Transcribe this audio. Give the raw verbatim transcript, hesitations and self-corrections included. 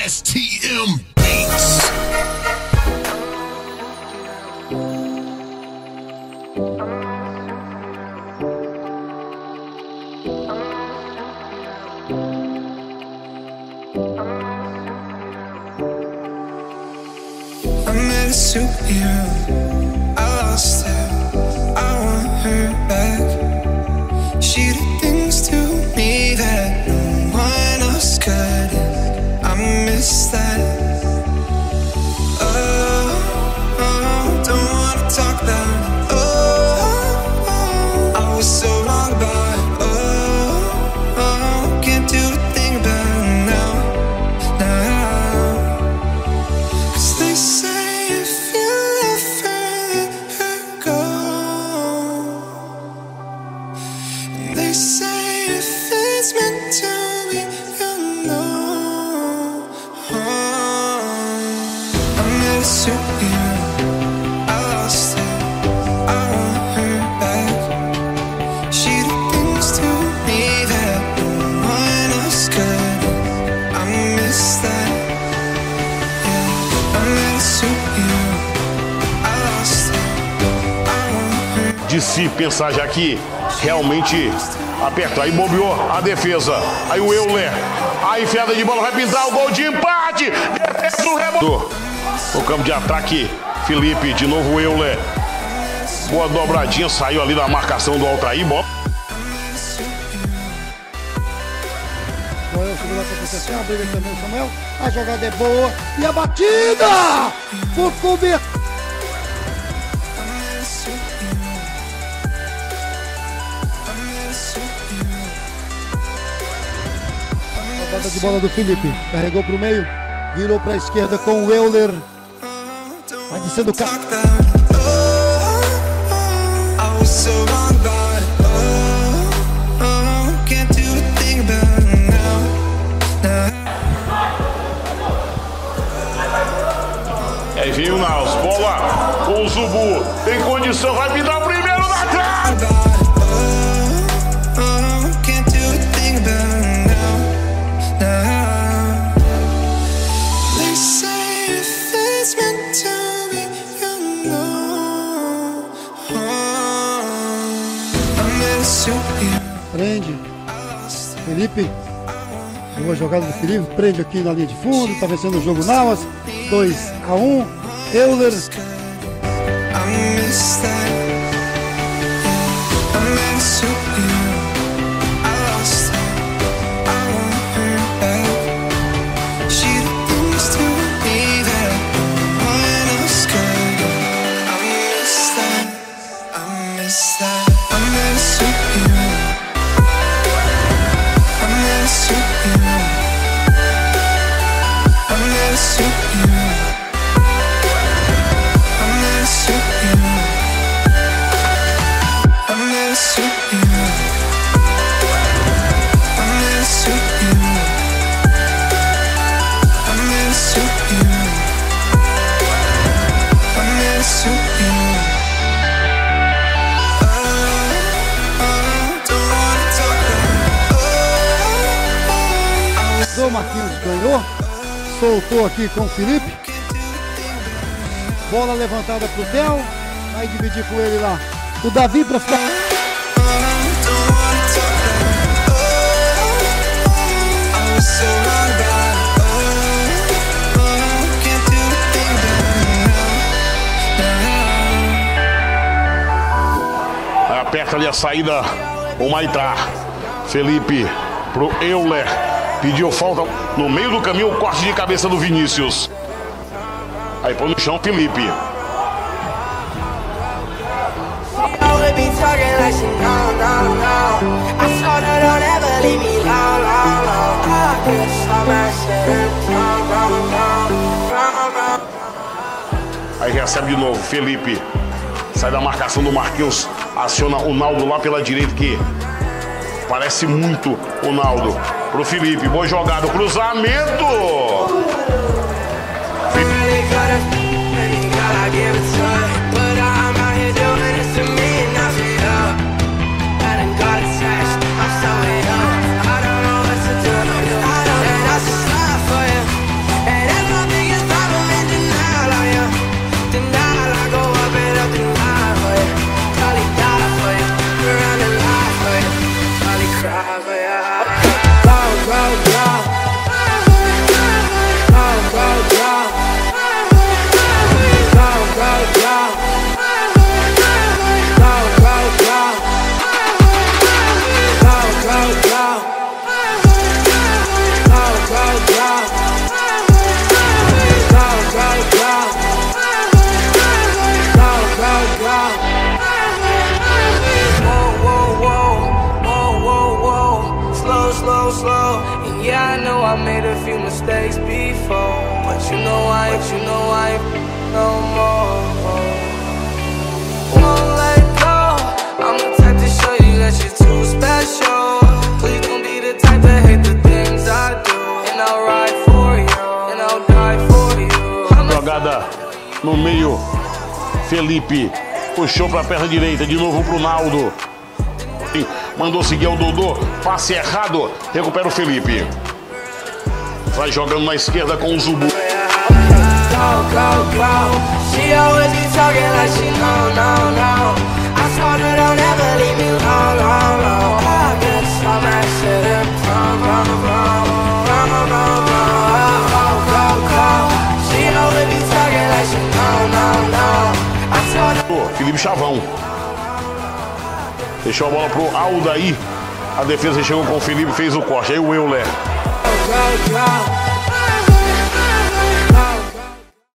S T M Beats. I met a superhero, I lost her, I want her back. She did things to me that no one else could, and I miss that. Oh, oh, don't wanna talk about it. Oh, oh, I was so wrong about it. Oh, oh, can't do a thing about it now, now. Cause they say if you love her, let her go. And they say if it's meant to be, you'll know. Oh, I met a superhero, I lost her, I want her back. She did things to me that no one else could, I miss that. Yeah, I met a superhero, I lost her, I want her. De se pensar já que realmente aperta, aí bobeou a defesa, aí o Euler, a enfiada de bola vai pintar o gol de empate, defesa do rebote, no campo de ataque, Felipe, de novo o Euler, boa dobradinha, saiu ali da marcação do Altair, bola. Joel segura pra proteção, a briga também o Samuel, a jogada é boa e a batida! Por cobertura! Roubada de bola do Felipe, carregou pro meio, virou pra esquerda com o Euler, vai descendo o carro. I was so wrong about it. Oh, oh, can't do a thing about it now, now. Aí vem o Naus, bola com o Zubu, tem condição, vai pintar o primeiro na trave! Oh, oh, can't do a thing about it now, now. They say if it's meant to be, you know. Oh, I met a superhero. Prende, Felipe, boa jogada do Felipe, prende aqui na linha de fundo, tá vencendo o jogo Nauas, dois a um, Euler, I miss that. Yeah, I met a superhero, I lost her, I want her back. She did things to me that no one else could. I miss that, I miss that. I met a superhero, I met a superhero, I met a superhero. o Marquinhos ganhou, soltou aqui com o Felipe, bola levantada pro Theo, vai dividir com ele lá, o Davi para ficar... Aperta ali a saída o Maitá. Felipe pro Euler. Pediu falta no meio do caminho, o corte de cabeça do Vinícius. Aí põe no chão Felipe. Aí recebe de novo Felipe. Sai da marcação do Marquinhos, aciona o Naldo lá pela direita, que parece muito o Naldo. Pro Felipe, boa jogada, cruzamento! slow. And yeah, I know I made a few mistakes before, but you know I, but you know I no more. Won't let go. I'm the type to show you that you're too special. Please don't be the type to hate the things I do. And I'll ride for you, and I'll die for you. Jogada no meio, Felipe puxou pra perna direita, de novo pro Naldo. Mandou seguir o Dodô, passe errado, recupera o Felipe. Vai jogando na esquerda com o Zubu. Felipe Chavão. Deixou a bola pro Aldair. A defesa chegou com o Felipe, fez o corte. Aí o Euler.